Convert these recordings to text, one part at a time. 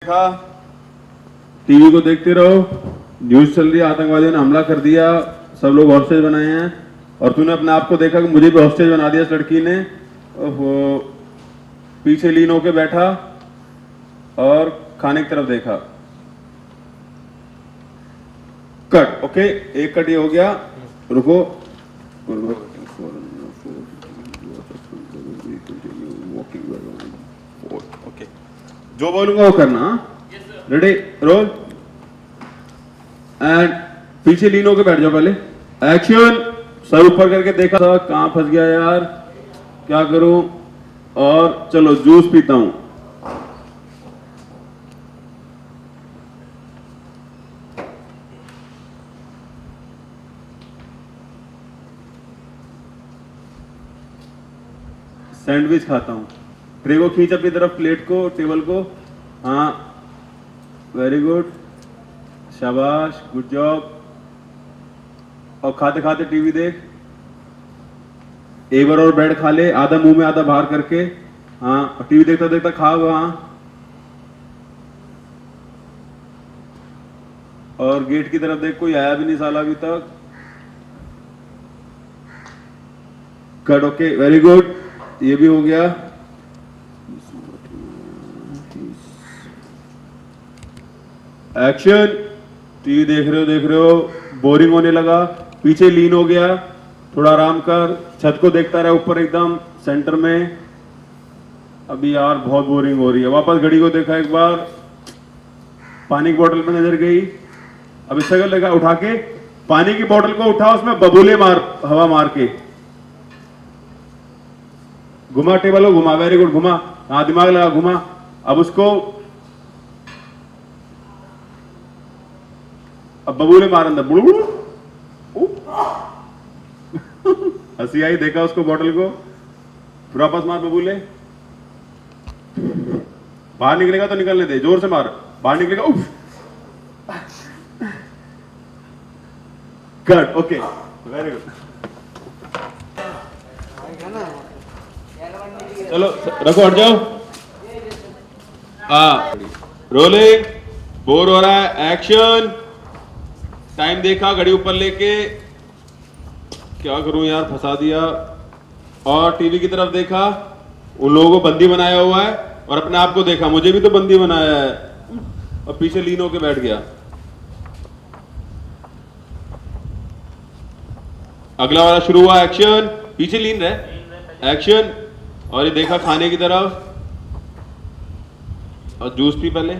देखा, टीवी को देखते रहो, न्यूज चल रही है, आतंकवादियों ने हमला कर दिया, सब लोग हॉस्टेज बनाए हैं, और तूने अपने आप को देखा कि मुझे भी हॉस्टेज बना दिया इस लड़की ने। वो पीछे लीन होके बैठा और खाने की तरफ देखा। कट। ओके, एक कट ये हो गया। रुको। ओके, जो बोलूंगा वो करना। रेडी, रोल एंड पीछे लीन होके बैठ जाओ। पहले एक्शन। सर ऊपर करके देखा था, कहां फंस गया यार, क्या करूं, और चलो जूस पीता हूं। सैंडविच खाता हूं। ट्रे को खींच अपनी तरफ, प्लेट को, टेबल को। हाँ, वेरी गुड, शाबाश, गुड जॉब। और खाते खाते टीवी देख। एक बार और बैठ खा ले, आधा मुंह में आधा बाहर करके। हाँ, और टीवी देखता देखता खा। वहां और गेट की तरफ देख, कोई आया भी नहीं साला अभी तक। कट। ओके, वेरी गुड, ये भी हो गया। एक्शन। टीवी देख रहे हो, बोरिंग होने लगा, पीछे लीन हो गया, थोड़ा आराम कर, छत को देखता रहा, ऊपर एकदम सेंटर में। अभी यार बहुत बोरिंग हो रही है। वापस घड़ी को देखा एक बार, पानी की बोतल पे नजर गई। अब इससे क्या लगा, उठा के पानी की बोतल को उठा, उसमें बबूले मार, हवा मार के घुमा, टेबल को घुमा, वेरी गुड, घुमा। हाँ, दिमाग लगा, घुमा। अब उसको, अब बबूले मार अंदर, बुड़बुड़। हंसी आई, देखा उसको, बोतल को, फिर वापस मार बबूले। बाहर निकलेगा तो निकलने दे, जोर से मार, बाहर निकलेगा। उफ। कट। Okay, very good. चलो रखो, हट जाओ। हाँ, रोलिंग। बोर हो रहा है, एक्शन। टाइम देखा, घड़ी ऊपर लेके, क्या करूं यार, फंसा दिया। और टीवी की तरफ देखा, उन लोगों को बंदी बनाया हुआ है, और अपने आप को देखा, मुझे भी तो बंदी बनाया है, और पीछे लीन होके बैठ गया। अगला वाला शुरू हुआ, एक्शन। पीछे लीन रहे, एक्शन। और ये देखा खाने की तरफ, और जूस पी पहले।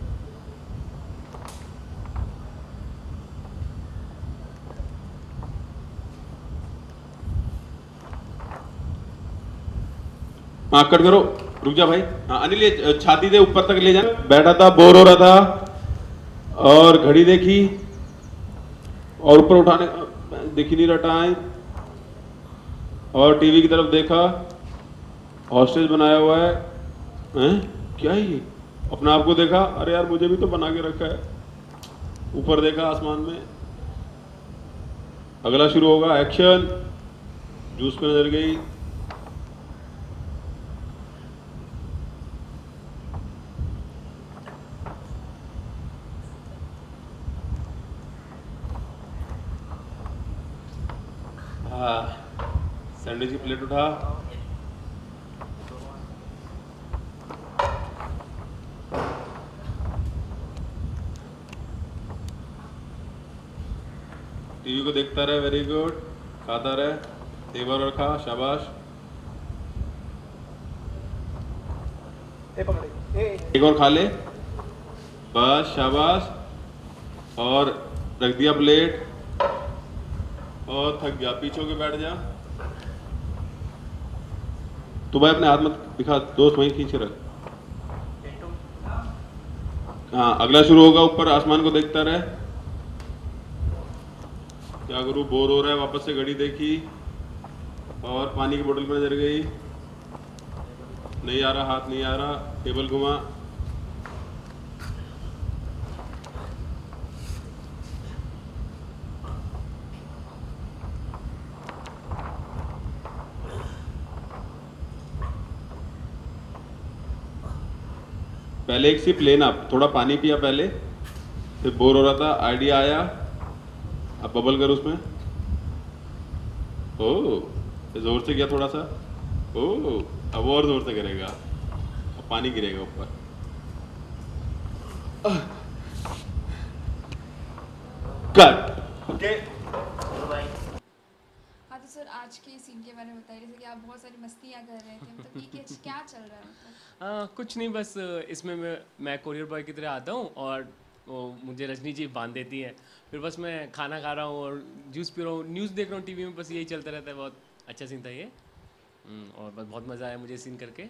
हाँ, कट करो, रुक जा भाई। हाँ अनिल, ये छाती से ऊपर तक ले जा। बैठा था, बोर हो रहा था, और घड़ी देखी, और ऊपर उठाने दिख ही नहीं रहा टाइम, और टीवी की तरफ देखा, हॉस्टेज बनाया हुआ है। हैं? क्या है ये? अपने आप को देखा, अरे यार मुझे भी तो बना के रखा है। ऊपर देखा आसमान में। अगला शुरू होगा, एक्शन। जूस पे नजर गई। हाँ, सैंडविच की प्लेट उठा, टीवी को देखता रहे, वेरी गुड, खाता रहे, एक बार और खा, शाबाश। एक और खा ले, बस, शाबाश। और रख दिया प्लेट, और थक गया, पीछे के बैठ जा। तो भाई अपने हाथ मत दिखा, दोस्त वहीं खींच रख। हाँ, अगला शुरू होगा, ऊपर आसमान को देखता रहे। क्या करूं, बोर हो रहा है, वापस से घड़ी देखी, और पानी की बोतल पे नजर गई, नहीं आ रहा, हाथ नहीं आ रहा, टेबल घुमा। पहले एक सिप लेना, थोड़ा पानी पिया पहले, फिर बोर हो रहा था, आइडिया आया, अब बबल कर उसमें। ओह जोर से किया थोड़ा सा, ओह अब और जोर से करेगा, अब पानी गिरेगा ऊपर। कट। ओके हाँ तो सर आज के सीन के बारे में बताइए, जैसे कि आप बहुत सारी मस्तियाँ कर रहे थे, मतलब ये क्या चल रहा है मतलब? कुछ नहीं, बस इसमें मैं कोरियर बॉय की तरह आता हूँ और वो मुझे रजनी जी बांध देती है, फिर बस मैं खाना खा रहा हूँ और जूस पी रहा हूँ, न्यूज़ देख रहा हूँ टीवी में, बस यही चलता रहता है। बहुत अच्छा सीन था ये। और बस बहुत मज़ा आया मुझे सीन करके।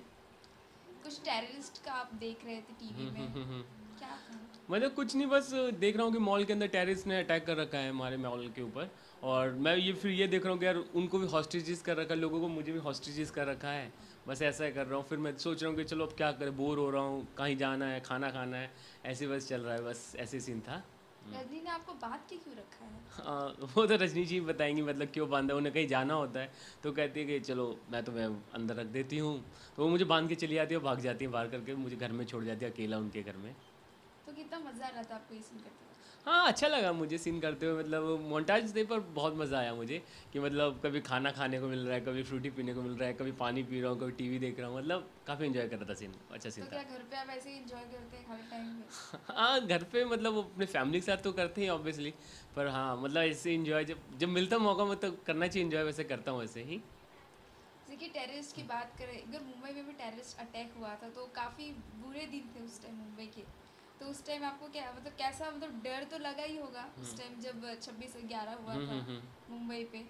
कुछ टेररिस्ट का आप देख रहे थे टीवी में, क्या था? मतलब कुछ नहीं, बस देख रहा हूँ कि मॉल के अंदर टेररिस्ट ने अटैक कर रखा है हमारे मॉल के ऊपर, और मैं ये देख रहा हूँ कि यार उनको भी हॉस्टेजेस कर रखा है, लोगों को मुझे भी हॉस्टेजेस कर रखा है, बस ऐसा ही कर रहा हूँ। फिर मैं सोच रहा हूँ कि चलो अब क्या करें, बोर हो रहा हूँ, कहीं जाना है, खाना खाना है, ऐसे बस चल रहा है, बस ऐसे सीन था। रजनी ने आपको बात के क्यों रखा है? वो तो रजनी जी बताएंगी, मतलब क्यों बांधा, उन्हें कहीं जाना होता है तो कहती है कि चलो मैं तुम्हें अंदर रख देती हूँ, तो वो मुझे बांध के चली जाती है, भाग जाती है बाहर करके, मुझे घर में छोड़ जाती है अकेला उनके घर में। तो कितना मज़ा आ रहा था आपको ये सीन करते हुए? हाँ अच्छा लगा मुझे सीन करते हुए, मतलब मोन्टाज डे पर बहुत मज़ा आया मुझे कि मतलब कभी खाना खाने को मिल रहा है, कभी फ्रूटी पीने को मिल रहा है, कभी पानी पी रहा हूँ, कभी टीवी देख रहा हूँ, मतलब काफ़ी इन्जॉय कर रहा था सीन, अच्छा सीन तो था। क्या घर पे आप ऐसे ही इंजॉय करते हैं हर टाइम में? हाँ घर पे मतलब वो अपने फैमिली के साथ तो करते हैं ऑब्वियसली, पर हाँ मतलब ऐसे इन्जॉय जब जब मिलता मौका मतलब करना चाहिए इन्जॉय, वैसे करता हूँ वैसे ही। जैसे कि टेररिस्ट की बात करें, अगर मुंबई में भी टेररिस्ट अटैक हुआ था तो काफ़ी बुरे दिन थे उस टाइम मुंबई के, तो उस टाइम आपको क्या मतलब कैसा मतलब डर तो लगा ही होगा उस टाइम जब 26/11 हुआ था मुंबई पे?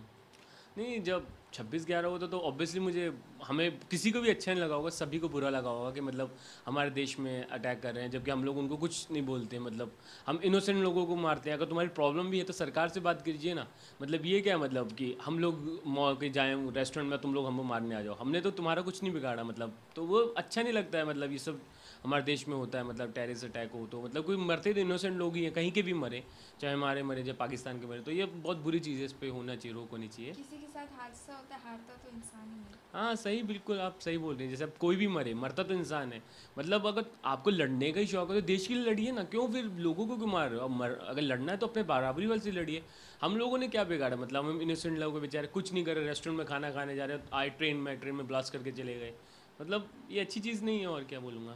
नहीं जब 26/11 हुआ था तो ऑब्वियसली मुझे, हमें किसी को भी अच्छा नहीं लगा होगा, सभी को बुरा लगा होगा कि मतलब हमारे देश में अटैक कर रहे हैं, जबकि हम लोग उनको कुछ नहीं बोलते, मतलब हम इनोसेंट लोगों को मारते हैं। अगर तुम्हारी प्रॉब्लम भी है तो सरकार से बात कीजिए ना, मतलब ये क्या मतलब कि हम लोग मॉल के जाएँ रेस्टोरेंट में तुम लोग हमको मारने आ जाओ, हमने तो तुम्हारा कुछ नहीं बिगाड़ा, मतलब तो वो अच्छा नहीं लगता है। मतलब ये सब हमारे देश में होता है, मतलब टेररिस्ट अटैक हो तो मतलब कोई मरते तो इनोसेंट लोग ही हैं, कहीं के भी मरे, चाहे हमारे मरे चाहे पाकिस्तान के मरे, तो ये बहुत बुरी चीज़ है, इस पर होना चाहिए, रोक होनी चाहिए। किसी के साथ हादसा होता है, हारता तो इंसान ही है। हाँ सही, बिल्कुल आप सही बोल रहे हैं, जैसे अब कोई भी मरे, मरता तो इंसान है। मतलब अगर आपको लड़ने का ही शौक है तो देश के लिए लड़िए ना, क्यों फिर लोगों को क्यों मार रहे हो? अब अगर लड़ना है तो अपने बराबरी वाले से लड़िए। हम लोगों ने क्या बिगाड़ा, मतलब हम इनोसेंट लोगों को बेचारे कुछ नहीं कर रहे, रेस्टोरेंट में खाना खाने जा रहे हैं, आए ट्रेन में ब्लास्ट करके चले गए, मतलब ये अच्छी चीज़ नहीं है, और क्या बोलूँगा।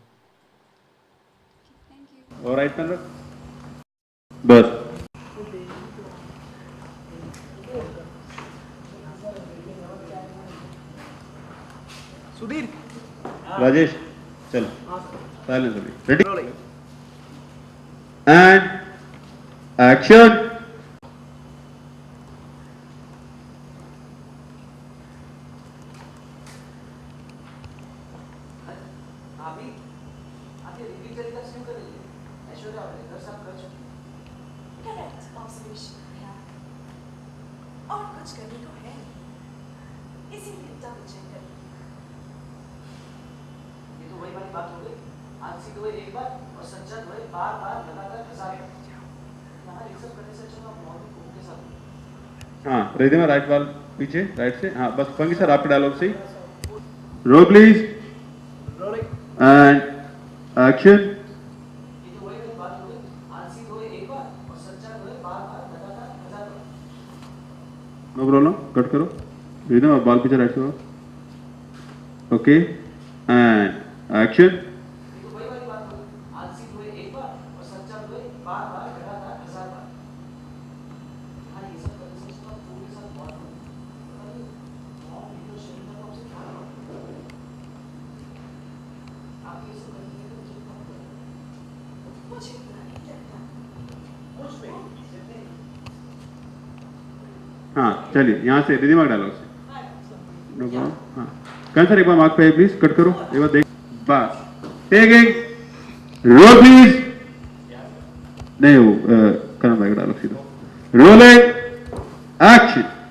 Thank you. और राइट में रख बस। सुधीर राजेश चलो, साइलेंस अभी, रेडी एंड एक्शन। अभी आगे रिपीट तरीका से कर लीजिए। ऐश्वर्या वाले घर साफ कर चुकी। करेक्ट ऑब्जर्वेशन है, और कुछ करने को है नहीं, इसीलिए डबल चेक कर। ये तो वही वाली बात हो गई, आलसी तो एक बार और सच्चा तो बार बार लगातार 1000 बार। यहाँ ये सब करने से अच्छा आप मॉर्निंग कुक के साथ। हाँ रिदम राइट वाल पीछे, राइट से, हाँ बस पंगी सर आपके डायलॉग से रोल प्लीज एंड एक्शन। ये तो वही वाली बात हो गई, आलसी तो एक बार और सच्चा तो बार बार लगातार 1000 बार। नो प्रॉब्लम, कट करो रिदम, अब बाल पीछे राइट से, ओके एंड एक्शन। ये तो वही वाली बात हो गई, आलसी तो एक बार और सच्चा तो बार बार लगातार 1000 बार। हाँ ये सब करने से उसका पूरे साथ बहुत पता नहीं मॉम वीडियो शेयर करना उसे क्या आप ये सब करने के लिए मुझे बुरा नहीं लगता। मुझ पे जितने हाँ चलिए यहाँ से रिदम डायलॉग से, नो प्रॉब्लम। हाँ कौन सर एक बार मार्क पे प्लीज, कट करो एक बार देख, बस टेकिंग रोल प्लीज, नहीं वो करना पड़ेगा डायलॉग सीधा, रोलिंग एक्शन।